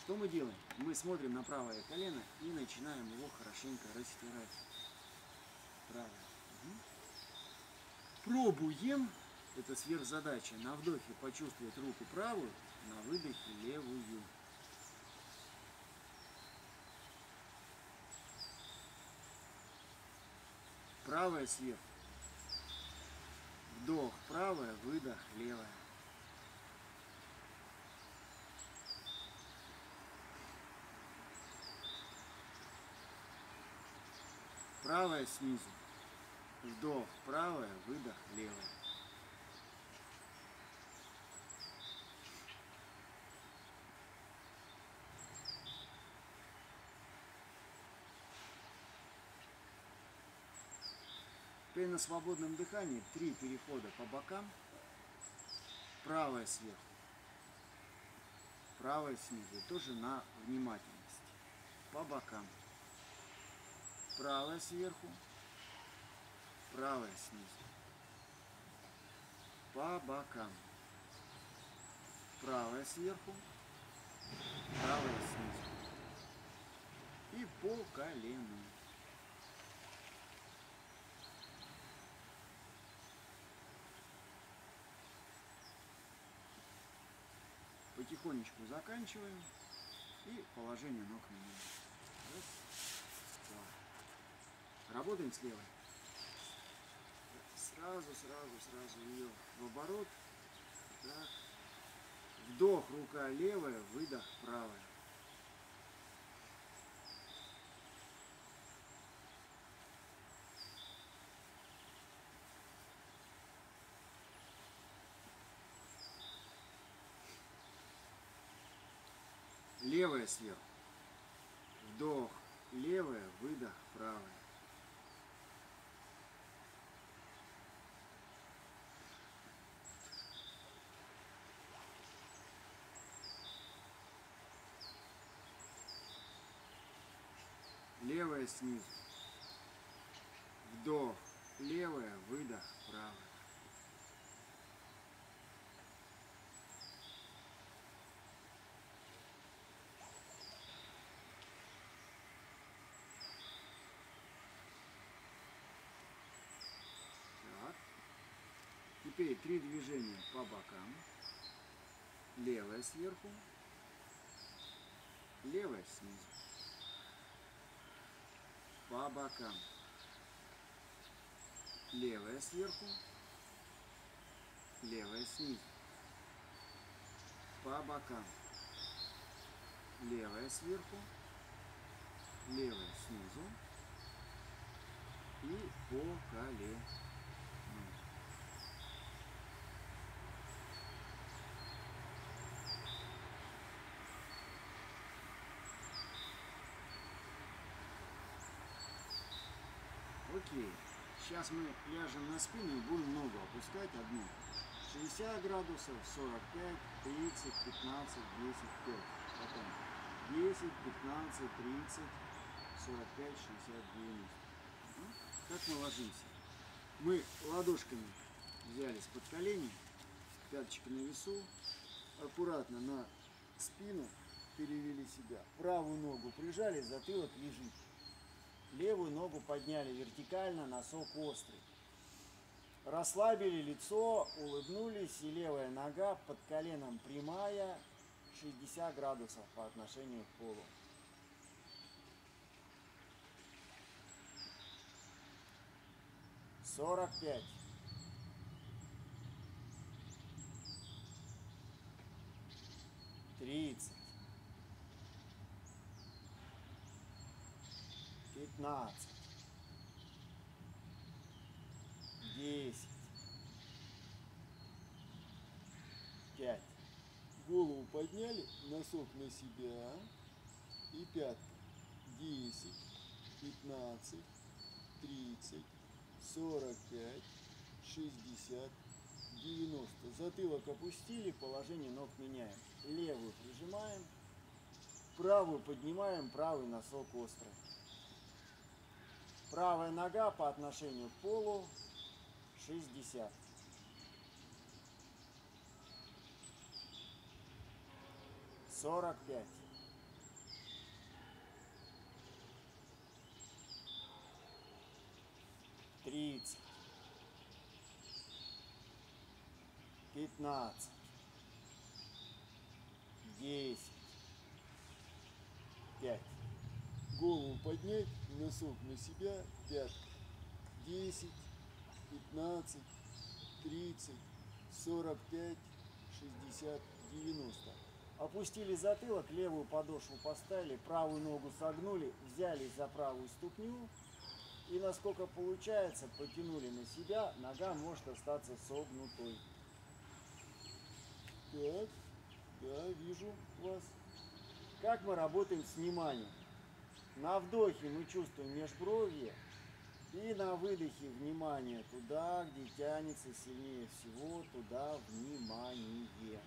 Что мы делаем? Мы смотрим на правое колено и начинаем его хорошенько растирать. Правое. Пробуем. Это сверхзадача. На вдохе почувствовать руку правую, на выдохе левую. Правая сверху. Вдох правая, выдох левая. Правая снизу. Вдох правая, выдох левая. Теперь на свободном дыхании 3 перехода по бокам. Правая сверху. Правая снизу. Тоже на внимательность. По бокам. Правая сверху. Правая снизу. По бокам. Правая сверху. Правая снизу. И по колену. Потихонечку заканчиваем. И положение ног меняем. Раз, два. Работаем с левой. Сразу ее в оборот. Так. Вдох, рука левая, выдох правая. Левая сверху. Вдох левая, выдох правая. Левая снизу. Вдох левая, выдох правая. Так. Теперь 3 движения по бокам. Левая сверху. Левая снизу. По бокам. Левая сверху. Левая снизу. По бокам. Левая сверху. Левая снизу. И по колену. Окей. Сейчас мы ляжем на спину и будем ногу опускать одну. 60 градусов, 45, 30, 15, 10, 5. Потом 10, 15, 30, 45, 60, 90. Как мы ложимся? Мы ладошками взялись под колени, пяточка на весу, аккуратно на спину перевели себя. Правую ногу прижали, затылок лежит. Левую ногу подняли вертикально, носок острый. Расслабили лицо, улыбнулись, и левая нога под коленом прямая, 60 градусов по отношению к полу. Сорок 45. 30. 15. 10. 5. Голову подняли, носок на себя. И пятка. 10, 15, 30, 45, 60, 90. Затылок опустили, положение ног меняем. Левую прижимаем, правую поднимаем, правый носок острый. Правая нога по отношению к полу 60. 45. 30, 15, 10, 5. Голову поднять, носок на себя, пятки. 10, 15, 30, 45, 60, 90. Опустили затылок, левую подошву поставили, правую ногу согнули, взялись за правую ступню и, насколько получается, потянули на себя, нога может остаться согнутой. Так, да, вижу вас. Как мы работаем с вниманием? На вдохе мы чувствуем межбровье, и на выдохе внимание туда, где тянется сильнее всего, туда внимание.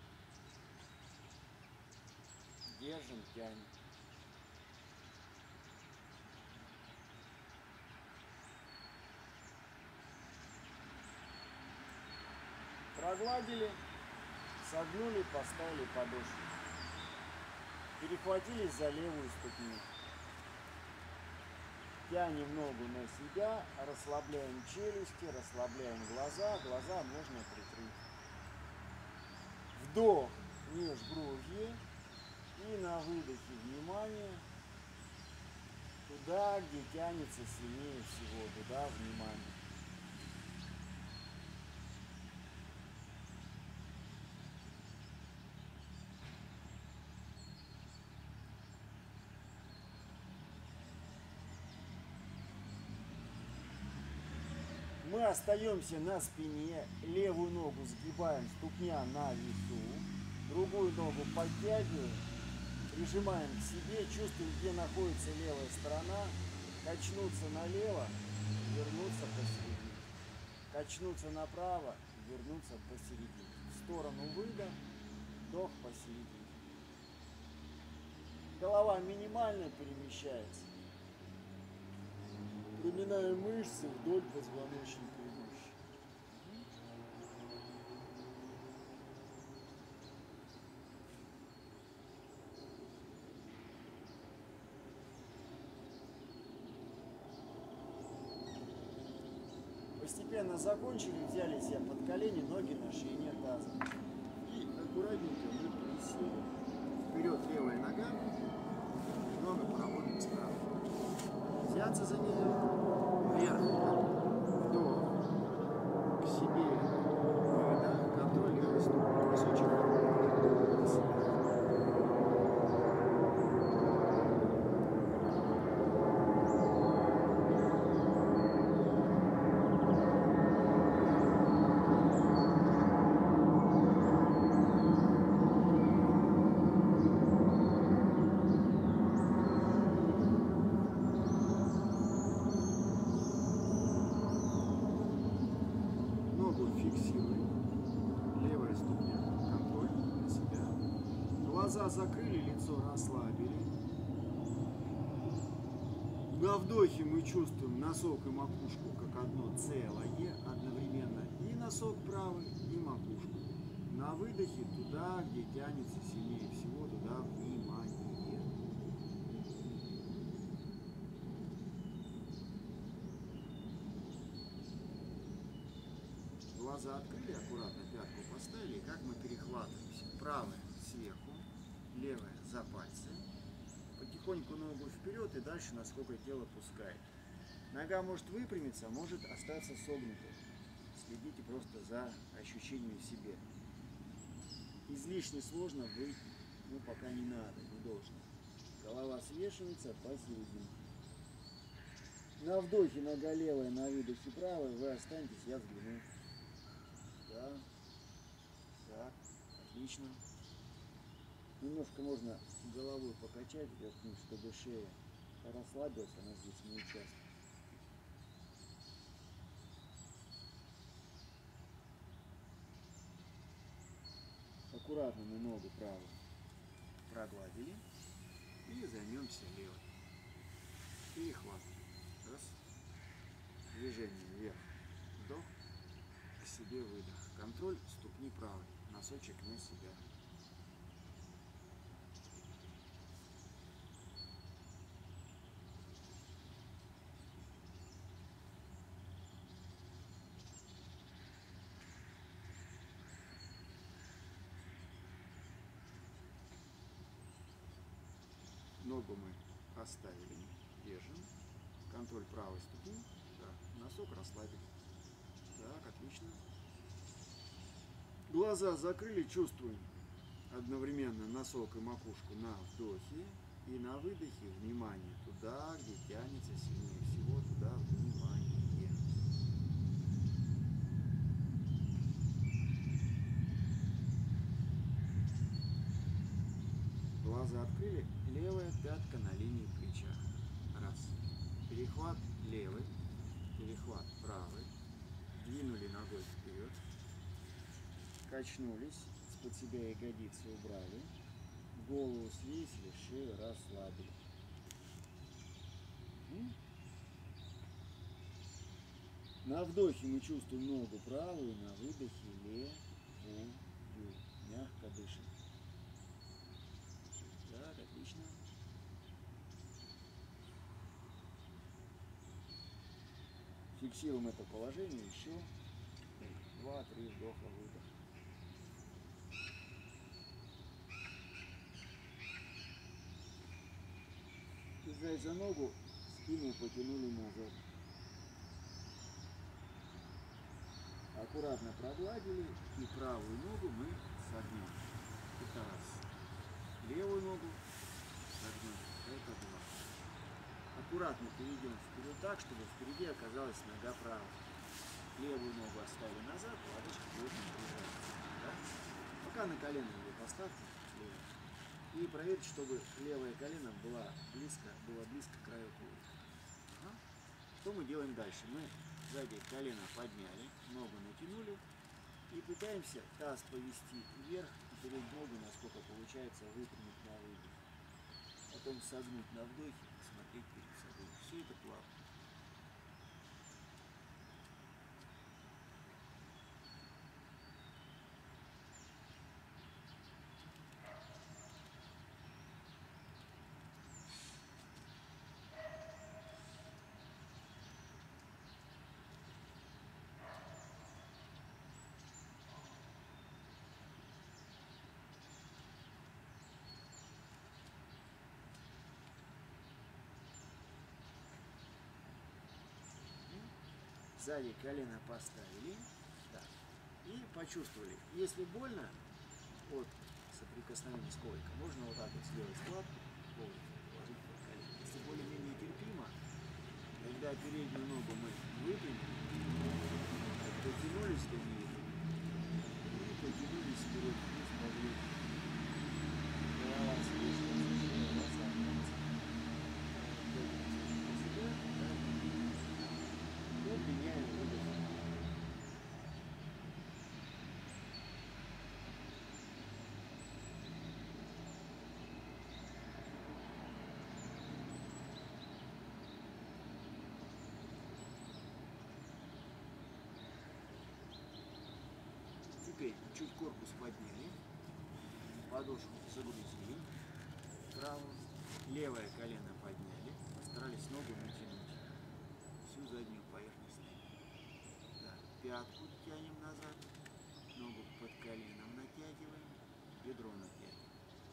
Держим, тянем. Прогладили, согнули, поставили подошву. Перехватились за левую ступню. Тянем ногу на себя, расслабляем челюсти, расслабляем глаза. Глаза можно прикрыть. Вдох, межбровье. И на выдохе внимание туда, где тянется сильнее всего. Туда внимание. Мы остаемся на спине, левую ногу сгибаем, ступня на весу, другую ногу подтягиваем, прижимаем к себе, чувствуем, где находится левая сторона, качнуться налево, вернуться посередине, качнуться направо, вернуться посередине, в сторону выдох, вдох посередине. Голова минимально перемещается. Проминаем мышцы вдоль позвоночника идущие. Постепенно закончили, взяли себя под колени, ноги на ширине таза. И аккуратненько мы присели. Вперед левая нога, немного поработаем справа. Взяться за нее, вверх, вдох, к себе, выдох, контроль левой ступни, носочек на себя. Фиксируем. Левая ступня. Контроль на себя. Глаза закрыли, лицо расслабили. На вдохе мы чувствуем носок и макушку как одно целое одновременно. И носок правый, и макушку. На выдохе туда, где тянется сильнее всего, туда внимание. Глаза открыли, аккуратно пятку поставили, и как мы перехватываемся. Правая сверху, левая за пальцы. Потихоньку ногу вперед и дальше, насколько тело пускает. Нога может выпрямиться, может остаться согнутой. Следите просто за ощущением в себе. Излишне сложно быть, пока не надо, не должно. Голова свешивается посередине. На вдохе нога левая, на выдохе правая, вы останетесь, я взгляну. Да, так, отлично. Немножко можно головой покачать вверх-вниз, чтобы шея расслабилась, она здесь не участвует. Аккуратно мы ногу правую прогладили и займемся левой. Перехват. Раз. Движение вверх. Вдох. К себе выдох. Контроль ступни правой. Носочек на себя. Ногу мы оставили, держим. Контроль правой ступни. Так, носок расслабили. Так, отлично. Глаза закрыли, чувствуем одновременно носок и макушку на вдохе. И на выдохе внимание туда, где тянется сильнее всего, туда внимание. Глаза открыли, левая пятка на линии плеча. Раз. Перехват левый, перехват правый. Двинули ногой вперед. Качнулись, из-под себя ягодицы убрали. Голову свесили, шею расслабили. На вдохе мы чувствуем ногу правую, на выдохе левую. Мягко дышим. Так, отлично. Фиксируем это положение еще 2-3 вдоха, выдоха. Держась за ногу, спину потянули назад. Аккуратно прогладили, и правую ногу мы согнем. Это раз. Левую ногу согнем. Это два. Аккуратно перейдем вперед так, чтобы впереди оказалась нога правая. Левую ногу оставили назад, лодыжка плотно прижаться. Да? Пока на колено ее поставьте. И проверьте, чтобы левое колено было близко к краю туловища. Ага. Что мы делаем дальше? Мы сзади колено подняли, ногу натянули и пытаемся таз повести вверх и перед ногу, насколько получается, выпрямить на выдохе. Потом согнуть на вдохе и смотреть перед собой. Все это плавно. Сзади колено поставили, так, и почувствовали. Если больно от соприкосновения с ковриком, можно вот так вот сделать складку, коврик положить под колено. Если более-менее терпимо, тогда переднюю ногу мы выпрямим, дотянулись до нее и потянулись вперед вниз по брюху. Голова свежая, расслабляется. Меняем выдох. Теперь чуть корпус подняли, подошву загрузили, правую, левое колено подняли, постарались ногу натянуть, всю заднюю поверхность. Да, пятку тянем назад, ногу под коленом натягиваем, бедро натягиваем.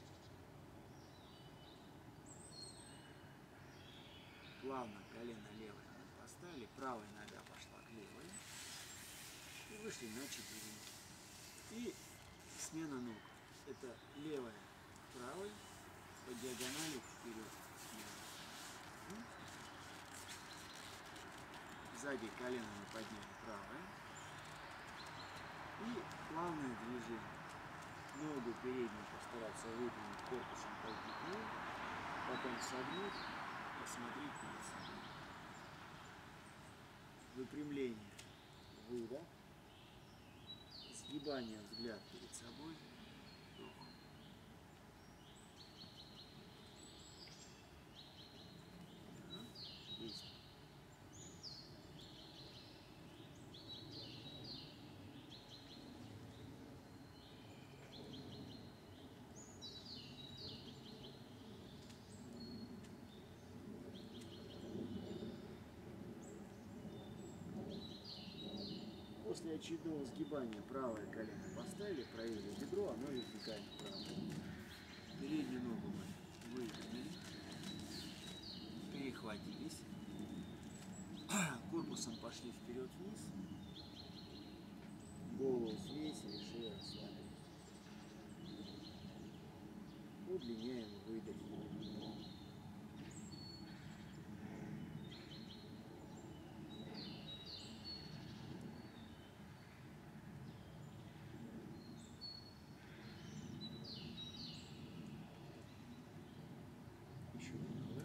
Плавно колено левое мы поставили, правая нога пошла к левой и вышли на четвереньки. И смена ног. Это левая к правой, по диагонали вперед. Сзади колено мы подняли правое. И плавное движение. Ногу переднюю постараться выпрямить, корпусом пойти к ней, потом согнуть, посмотреть перед собой. Выпрямление, выдох, сгибание, взгляд перед собой, вдох. Есть. После очередного сгибания правое колено поставили, проверили бедро, оно вертикально правое. Переднюю ногу мы выпрямили, корпусом пошли вперед-вниз. Голову свесили, шею расслабили. Удлиняем выдох. Еще немного.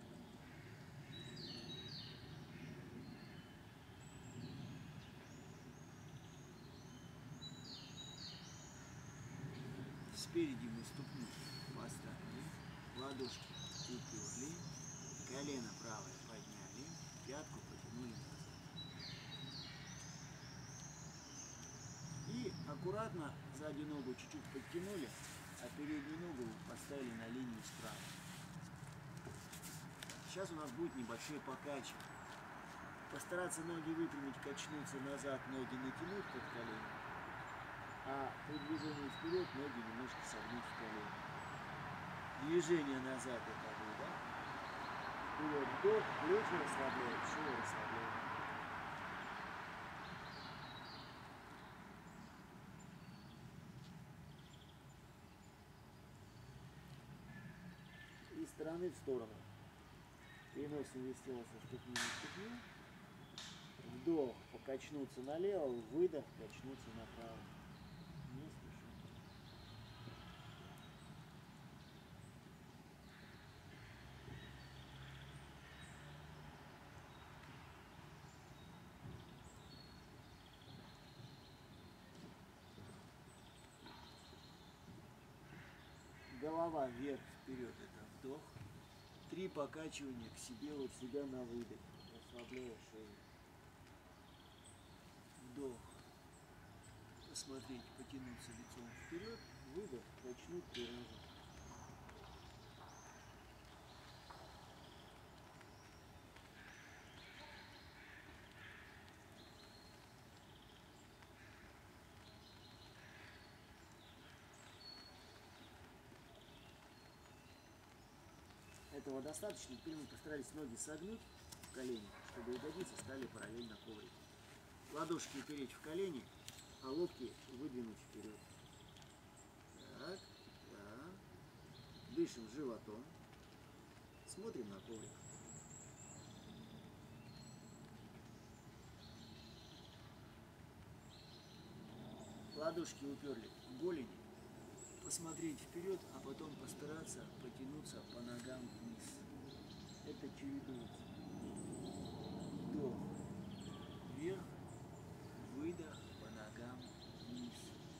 Спереди мы ступню поставили, ладошки уперли, колено правое подняли, пятку потянули назад. И аккуратно сзади ногу чуть-чуть подтянули, а переднюю ногу поставили на линию справа. Сейчас у нас будет небольшое покачивание. Постараться ноги выпрямить, качнуться назад, ноги натянуть под колено. А при движении вперед ноги немножко согнуть в колено. Движение назад это выдох. Вперед вдох, плечи расслабляют, шею расслабляют. Из стороны в сторону. Переносим вес тела со ступни на ступню. Вдох, покачнуться налево, выдох, качнуться направо. Не спешим. Голова вверх-вперед, это вдох. 3 покачивания к себе, вот себя на выдох. Расслабляя шею. Вдох. Посмотреть, потянуться лицом вперед. Выдох, качнуть разом. Этого достаточно. Теперь мы постарались ноги согнуть в колени, чтобы ягодицы стали параллельно коврику. Ладошки упереть в колени, а локти выдвинуть вперед. Так, да. Дышим животом. Смотрим на коврик. Ладошки уперли в голени. Посмотреть вперед, а потом постараться потянуться по ногам вниз. Это чередуется. Вдох, вверх, выдох по ногам вниз.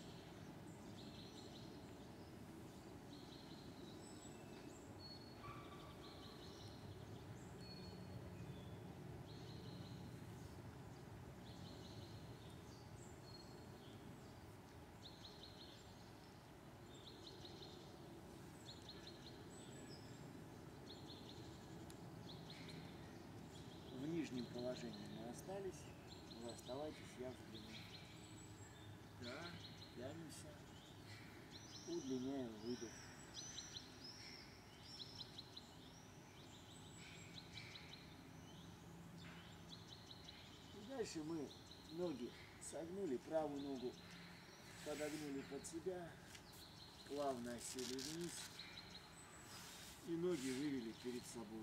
В нижнем положении мы остались, вы оставайтесь, я взгляну. Да, тянемся, удлиняем выдох. И дальше мы ноги согнули, правую ногу подогнули под себя, плавно осели вниз и ноги вывели перед собой.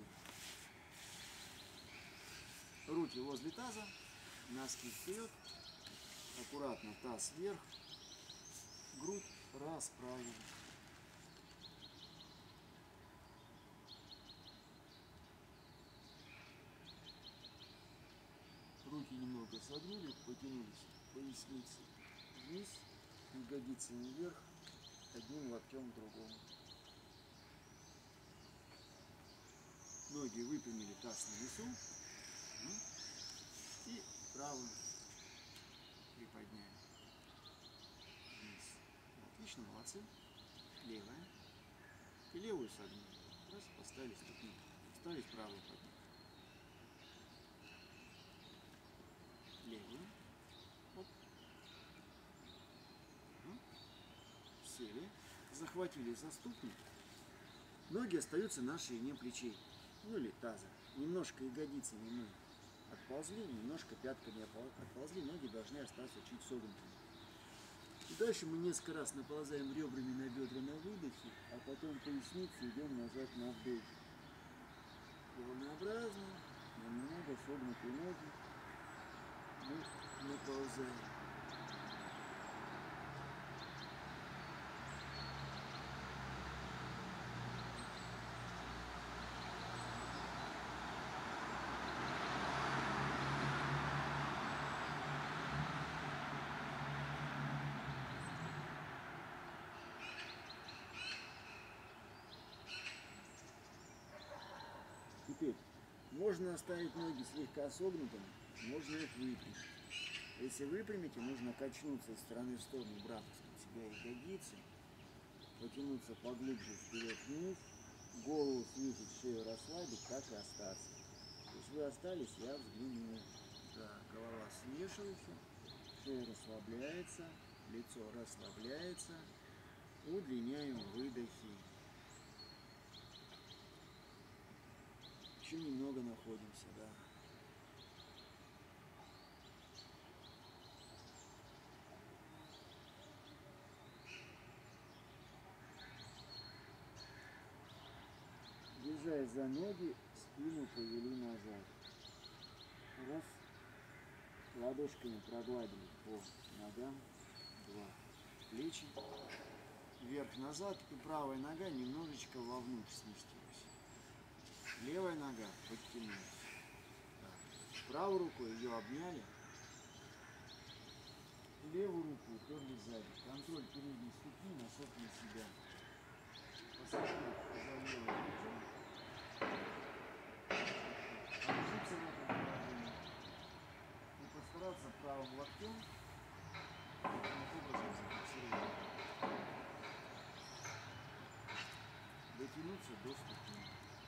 Руки возле таза, носки вперед, аккуратно таз вверх, грудь расправили. Руки немного согнули, потянулись, поясницы вниз, ягодицами вверх, одним локтем к другому. Ноги выпрямили, таз на весу. И правую приподняли вниз. Отлично, молодцы. Левая. И левую согнули. Раз, поставили ступни. Остались правую поднять. Левую. Оп. Сели. Захватили за ступни. Ноги остаются на ширине плечей. Ну или таза. Немножко ягодицами мы отползли, немножко пятками отползли, ноги должны остаться чуть согнутыми. И дальше мы несколько раз наползаем ребрами на бедра на выдохе, а потом поясницей идем назад на вдохе. Волнообразно, немного согнутые ноги мы наползаем. Теперь можно оставить ноги слегка согнутыми, можно их выпрямить. Если выпрямите, нужно качнуться из стороны в сторону, брать из-под себя ягодицы, потянуться поглубже вперед вниз, голову снизить, шею расслабить, так и остаться. То есть вы остались, я взглянул. Да, голова свешивается, шея расслабляется, лицо расслабляется. Удлиняем выдохи. Еще немного находимся, да. Держась за ноги, спину повели назад. Раз. Ладошками прогладили по ногам. Два. Плечи. Вверх-назад. И правая нога немножечко вовнутрь сместилась. Левая нога подтянулась. Так. Правой рукой ее обняли. Левую руку уперли сзади. Контроль передней ступни, носок на себя. Посмотрим за левое плечо. Отжиться в этом положении. И постараться правым локтем таким образом зафиксировать. Дотянуться до ступни.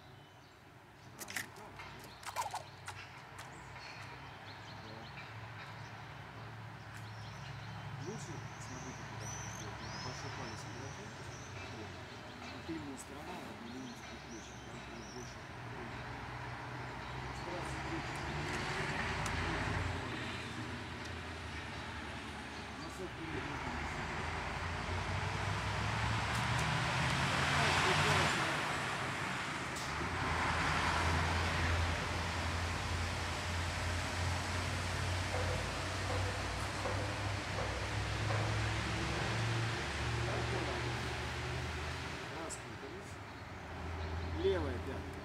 Лучше, смотрите, куда большой палец вверху, тыльная сторона объединена с предплечьем, там будет больше. Стараться носок передний. Левая пятка.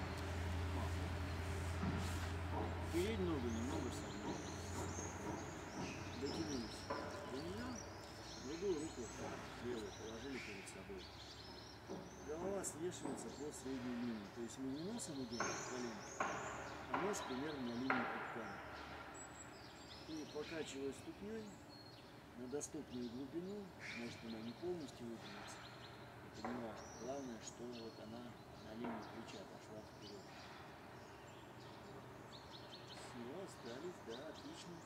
Переднюю ногу немного согнули. Дотянулись до нее, другую руку левую положили перед собой. Голова свешивается по средней линии. То есть мы не носом идем в коленки, а нос примерно на линии пупка. И покачивая ступней на доступную глубину, может она не полностью выпрямится. Это не важно. Главное, что вот она на линии плеча пошла вперед. Все, остались, да, отлично.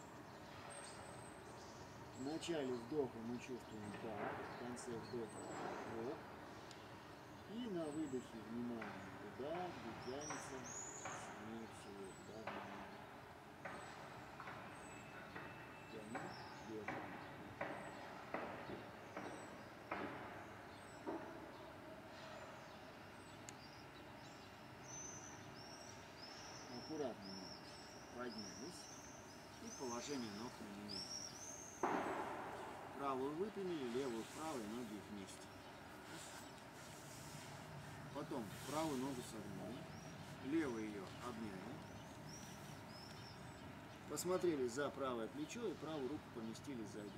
В начале вдоха мы чувствуем пах, в конце вдоха вдох. И на выдохе внимание туда, где тянется сильнее всего, да, внимание. Тянем, держим. Аккуратно поднялись и положение ног меняем. Правую выпрямили, левую вправо, ноги вместе. Потом правую ногу согнули, левую ее обняли. Посмотрели за правое плечо и правую руку поместили сзади.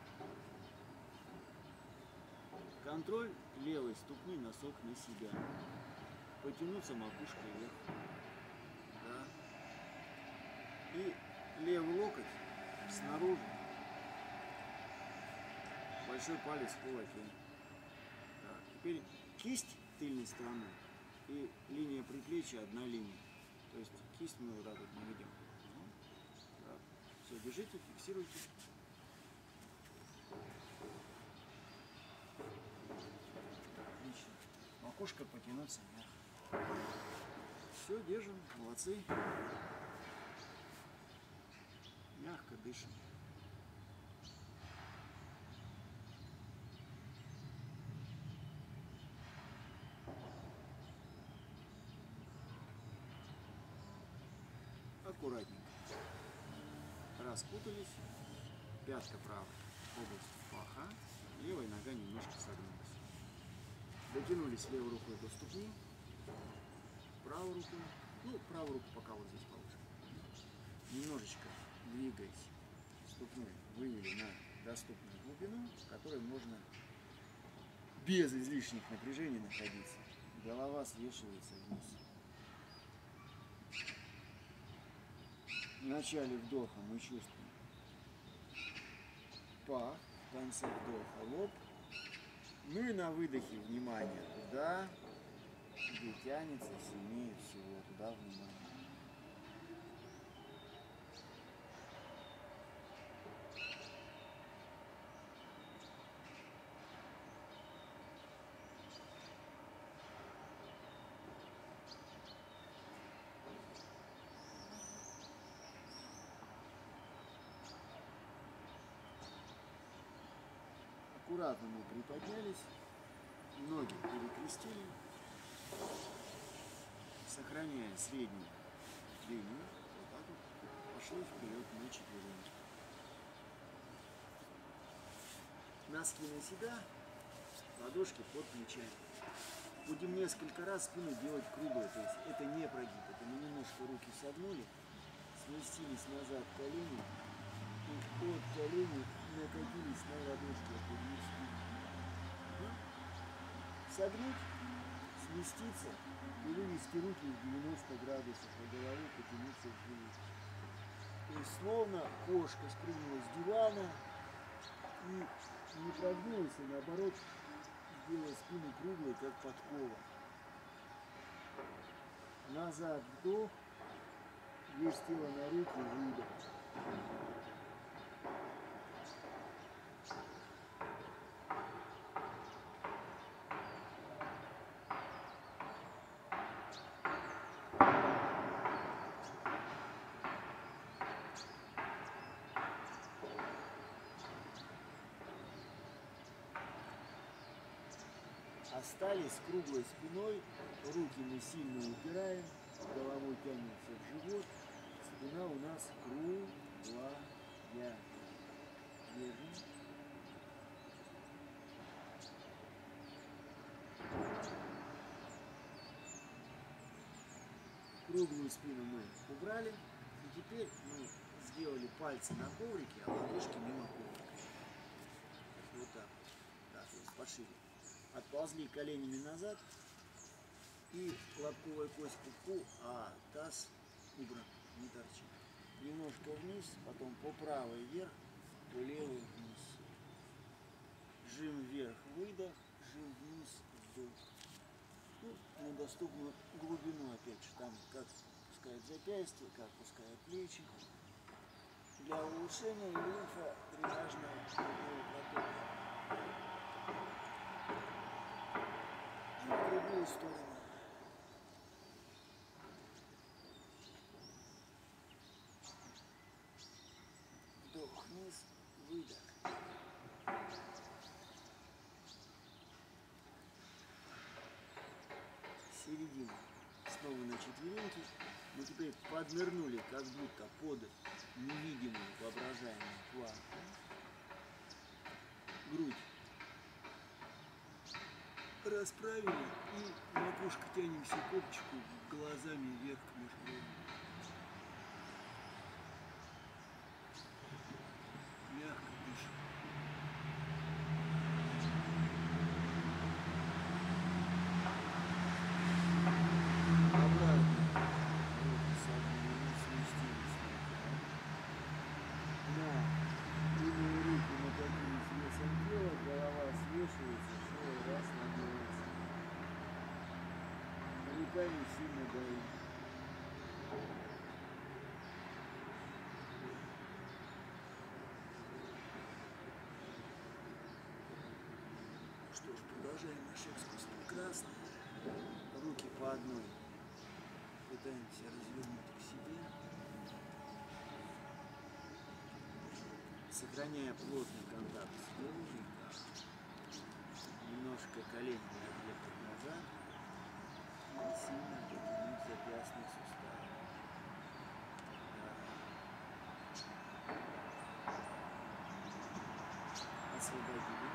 Контроль левой ступни, носок на себя. Потянуться макушкой вверх. Да. И левый локоть снаружи. Большой палец в кулаке. Так, теперь кисть тыльной стороны и линия предплечья одна линия. То есть кисть мы вот так вот не ведем. Так. Все, держите, фиксируйте. Отлично. Макушка потянуться вверх. Все, держим, молодцы. Мягко дышим. Аккуратненько. Распутались. Пятка правая, область паха. Левая нога немножко согнулась. Дотянулись левой рукой до ступни. Правой рукой. Ну, правую руку пока вот здесь положим. Немножечко двигаясь ступней, вывели на доступную глубину, в которой можно без излишних напряжений находиться. Голова свешивается вниз. В начале вдоха мы чувствуем пах, в конце вдоха лоб. Ну и на выдохе внимание туда, где тянется сильнее всего, туда внимание. Аккуратно мы приподнялись, ноги перекрестили, сохраняя среднюю линию, вот так вот, пошли вперед на четвереньки. Носки на себя, ладошки под плечами. Будем несколько раз спину делать круглой, то есть это не прогиб, это мы немножко руки согнули, сместились назад колени, и от колени накатились на ладошки, вниз. Согнуть, сместиться и вывести руки в 90 градусов, а голову потянуться в живот. То есть словно кошка спрыгнула с дивана и не прогнулась, а наоборот сделала спину круглой, как подкова. Назад вдох, весь тело на руки, выдох. Остались с круглой спиной, руки мы сильно упираем, головой тянемся в живот, спина у нас круглая. Держим. Круглую спину мы убрали, и теперь мы сделали пальцы на коврике, а ладошки мимо коврика. Вот так. Так, вот пошире. Отползли коленями назад и лобковая кость к пупку, а таз убран, не торчит. Немножко вниз, потом по правой вверх, по левой вниз. Жим вверх, выдох, жим вниз, вдох. Ну, на доступную глубину, опять же, там как пускает запястье, как пускает плечи. Для улучшения лимфодренажного потока. В другую сторону. Вдох вниз, выдох. Середина. Снова на четвереньки. Мы теперь поднырнули, как будто под невидимую воображаемую планку. Грудь расправили и макушка тянемся копчику глазами вверх к межбровью. Мягко дышим. Обратно. Руки согнули, сместились. На левую руку накатились весом тела, голова свешивается, шея расслабляется. Руками сильно давим. Что ж, продолжаем наш экскурс прекрасно. Руки по одной. Пытаемся развернуть к себе. сохраняя плотный контакт с кожей, немножко колени отъехать назад и сильно потянуть запястный сустав. Освободили.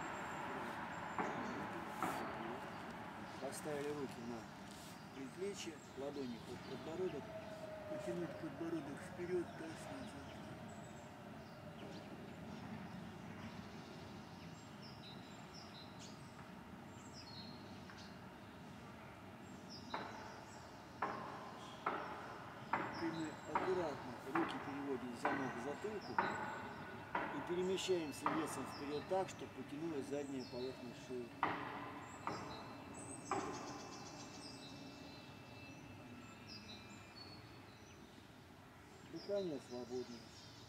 Поставили руки на предплечье, ладони под подбородок, потянуть подбородок вперед, таз назад. Аккуратно руки переводим в замок к затылку и перемещаемся весом вперед так, чтобы потянулась задняя поверхность шеи. Дыхание свободное.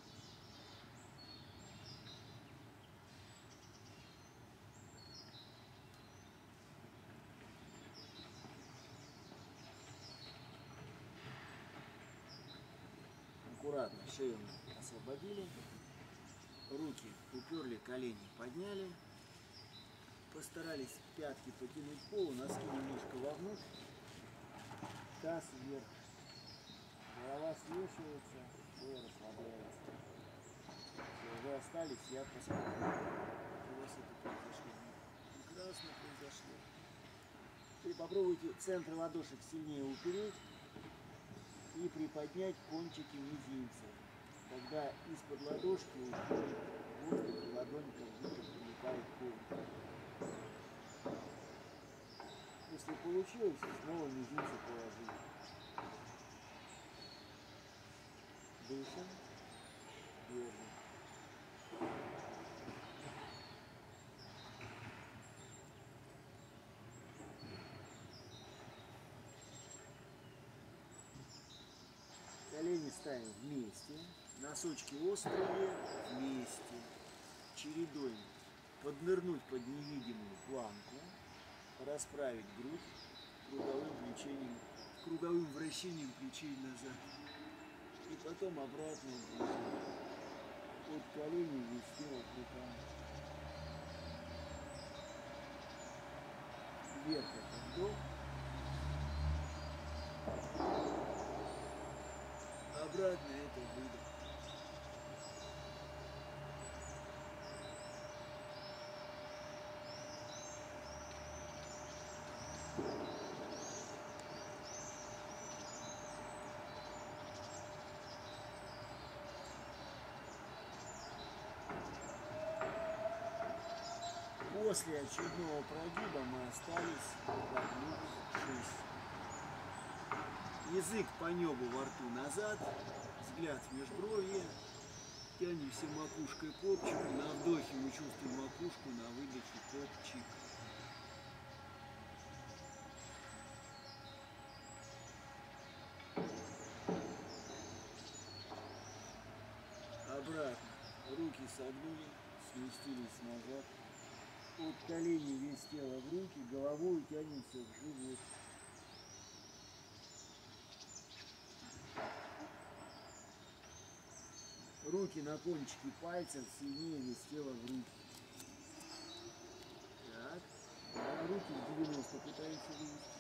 Аккуратно шею освободили, руки уперли, колени подняли, постарались пятки потянуть к полу, носки немножко вовнутрь, таз вверх, голова свешивается, шея расслабляется. Все, вы остались, я посмотрю, у вас это произошло. Прекрасно произошло. И попробуйте центр ладошек сильнее упереть и приподнять кончики мизинцев. Когда из-под ладошки уходит воздух, и ладонь как будто прилипает к полу. Если получилось, снова мизинцы положить. Дышим. Держим. Колени ставим вместе, носочки острые вместе, чередой поднырнуть под невидимую планку, расправить грудь круговым вращением плечей назад и потом обратное движение от коленей вести вокруг вверх это вдох, обратно это выдох. После очередного прогиба мы остались прогнувшись. Язык по небу во рту назад, взгляд в межбровье, тянемся макушкой к копчику, на вдохе мы чувствуем макушку, на выдохе копчик. Обратно, руки согнули, сместились назад, от коленей весь тело в руки, головой тянемся в живот. Руки на кончике пальцев, сильнее вес тела в руки. Так, да, руки в 90 пытаемся вывести.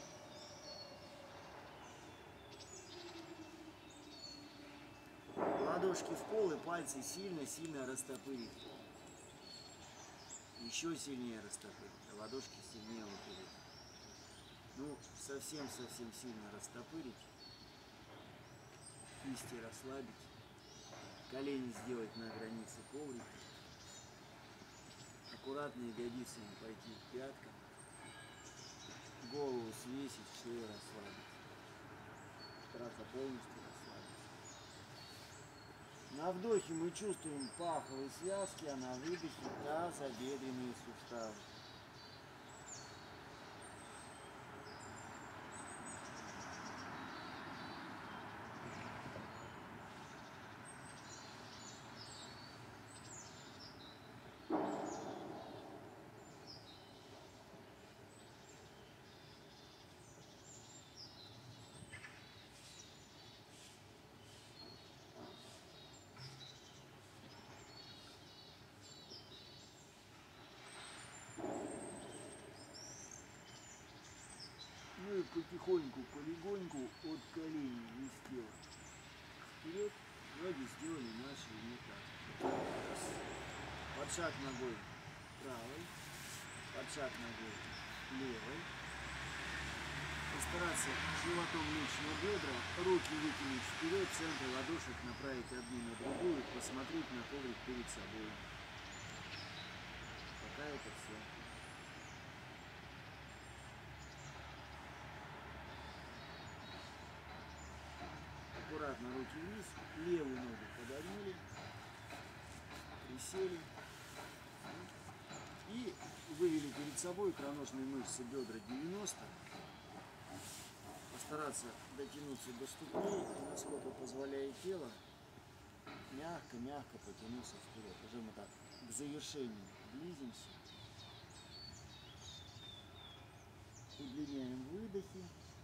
Ладошки в пол и пальцы сильно-сильно растопырить. Еще сильнее растопырить, а ладошки сильнее упереть. Ну, совсем-совсем сильно растопырить. Кисти расслабить. Колени сделать на границе коврика. Аккуратно ягодицами пойти к пяткам. Голову свесить, шею расслабить. Стараться полностью расслабиться. На вдохе мы чувствуем паховые связки, а на выдохе тазобедренные суставы. потихоньку, полегоньку от коленей вниз тела вперед. Ноги сделали наши имитации. Под шаг ногой правой, под шаг ногой левой. Постараться животом лечь на бедра, руки вытянуть вперед, центр ладошек направить одну на другую, посмотреть на коврик перед собой. Пока это все. Аккуратно руки вниз, левую ногу подогнули, присели и вывели перед собой икроножные мышцы бедра 90. Постараться дотянуться до ступней и, насколько позволяет тело, мягко-мягко потянуться вперед. Уже мы так к завершению близимся. Удлиняем выдохи.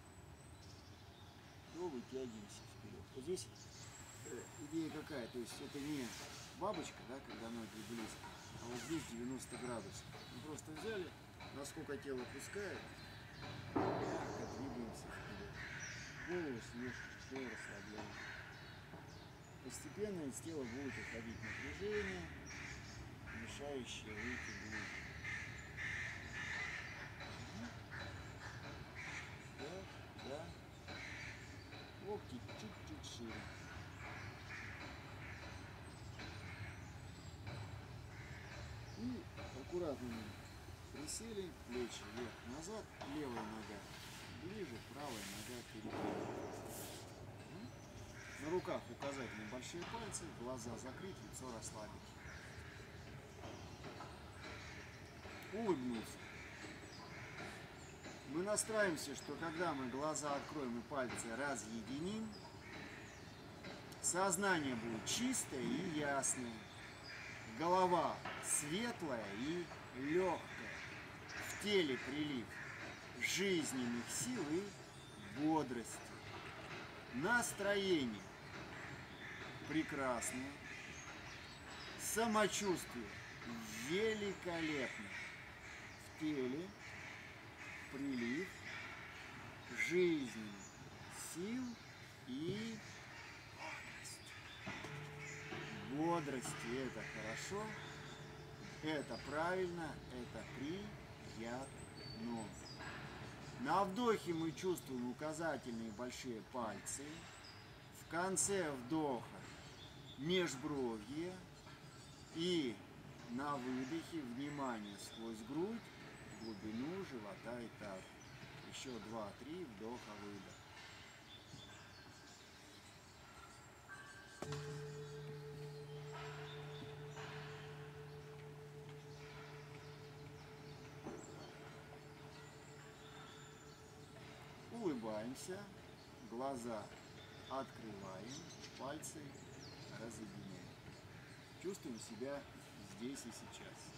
То вытягиваемся вперед. Вот здесь идея какая? То есть это не бабочка, да, когда ноги близко, а вот здесь 90 градусов. Мы просто взяли, насколько тело пускает, мягко двигаемся вперед. Голову слегка расслабляем. Постепенно из тела будет уходить напряжение, мешающее выйти глубже. Да. Локти чуть-чуть шире. И аккуратно присели, плечи вверх-назад, левая нога ближе, правая нога вперед. На руках указательные большие пальцы, глаза закрыть, лицо расслабить. Улыбнуться. Мы настраиваемся, что когда мы глаза откроем и пальцы разъединим, сознание будет чистое и ясное, голова светлая и легкая, в теле прилив жизненных сил и бодрости, настроение прекрасное, самочувствие великолепное, в теле прилив жизненных сил и бодрости. Это хорошо, это правильно, это приятно. На вдохе мы чувствуем указательные большие пальцы. В конце вдоха межбровье. И на выдохе внимание сквозь грудь, в глубину живота и таза. Еще 2-3 вдоха-выдох. Улыбаемся, глаза открываем, пальцы разъединяем. Чувствуем себя здесь и сейчас.